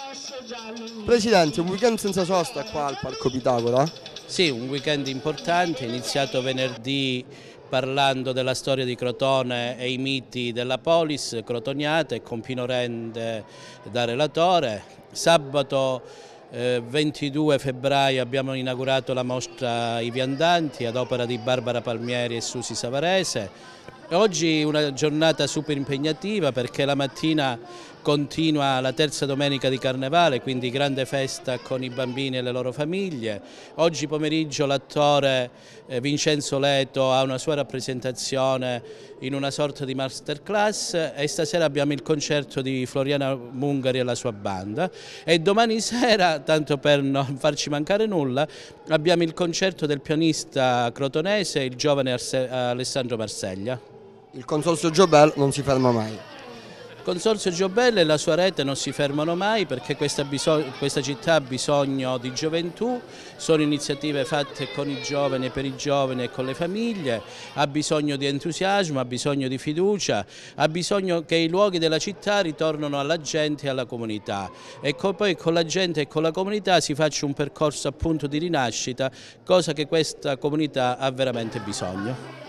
Presidente, un weekend senza sosta qua al Parco Pitagora? Sì, un weekend importante, iniziato venerdì parlando della storia di Crotone e i miti della polis crotoniata e con Pino Rende da relatore. Sabato 22 febbraio abbiamo inaugurato la mostra I Viandanti ad opera di Barbara Palmieri e Susi Savarese. Oggi una giornata super impegnativa perché la mattina continua la terza domenica di Carnevale, quindi grande festa con i bambini e le loro famiglie. Oggi pomeriggio l'attore Vincenzo Leto ha una sua rappresentazione in una sorta di masterclass e stasera abbiamo il concerto di Floriana Mungari e la sua banda e domani sera, tanto per non farci mancare nulla, abbiamo il concerto del pianista crotonese, il giovane Alessandro Marseglia. Il Consorzio Giobel non si ferma mai. Il Consorzio Giobel e la sua rete non si fermano mai perché questa città ha bisogno di gioventù, sono iniziative fatte con i giovani e per i giovani e con le famiglie, ha bisogno di entusiasmo, ha bisogno di fiducia, ha bisogno che i luoghi della città ritornino alla gente e alla comunità e poi con la gente e con la comunità si faccia un percorso appunto di rinascita, cosa che questa comunità ha veramente bisogno.